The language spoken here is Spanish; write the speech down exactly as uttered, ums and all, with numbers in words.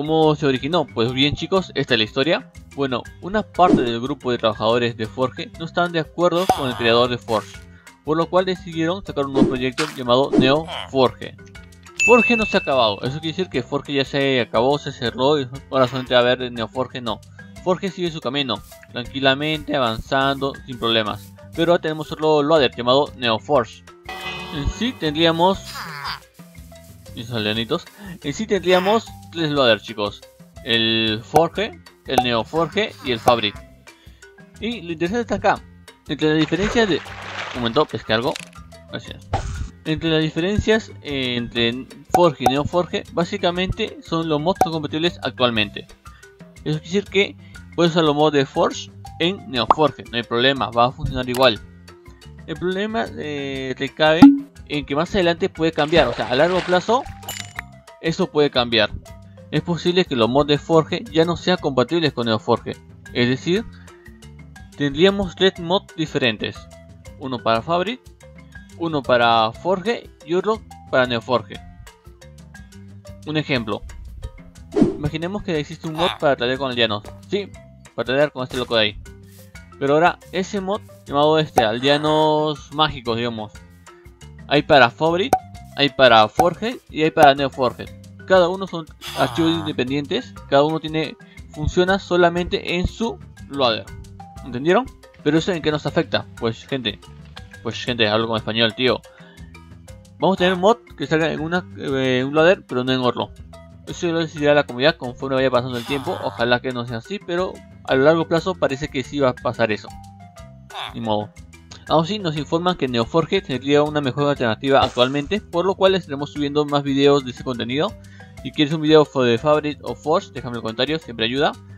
¿Cómo se originó? Pues bien chicos, esta es la historia. Bueno, una parte del grupo de trabajadores de Forge no estaban de acuerdo con el creador de Forge, por lo cual decidieron sacar un nuevo proyecto llamado Neo Forge. Forge no se ha acabado, eso quiere decir que Forge ya se acabó, se cerró y ahora solamente va a haber Neo Forge. No, Forge sigue su camino, tranquilamente avanzando sin problemas. Pero ahora tenemos otro loader llamado Neo Forge. En sí tendríamos... Esos aldeanitos. En sí tendríamos tres loaders chicos. El Forge, el Neo Forge y el Fabric. Y lo interesante está acá. Entre las diferencias de... Un momento, pesqué algo. Gracias. Entre las diferencias eh, entre Forge y Neo Forge, básicamente son los mods compatibles actualmente. Eso quiere decir que puedes usar los mods de Forge en Neo Forge, no hay problema, va a funcionar igual. El problema eh, recae en que más adelante puede cambiar, o sea, a largo plazo eso puede cambiar. Es posible que los mods de Forge ya no sean compatibles con Neo Forge, es decir, tendríamos tres mods diferentes, uno para Fabric, uno para Forge y otro para Neo Forge. Un ejemplo, imaginemos que existe un mod para tradear con aldeanos, sí, para tradear con este loco de ahí. Pero ahora ese mod llamado este, aldeanos mágicos digamos, hay para Fabric, hay para Forge y hay para Neo Forge. Cada uno son archivos independientes, cada uno tiene funciona solamente en su loader. ¿Entendieron? Pero eso en qué nos afecta, pues gente, pues gente, hablo con español tío. Vamos a tener un mod que salga en una, eh, un loader pero no en otro. Eso lo decidirá la comunidad conforme vaya pasando el tiempo, ojalá que no sea así, pero a lo largo plazo parece que sí va a pasar eso. Ni modo. Aún así nos informan que Neo Forge tendría una mejor alternativa actualmente, por lo cual estaremos subiendo más videos de ese contenido. Si quieres un video de Fabric o Forge, déjame en los comentarios, siempre ayuda.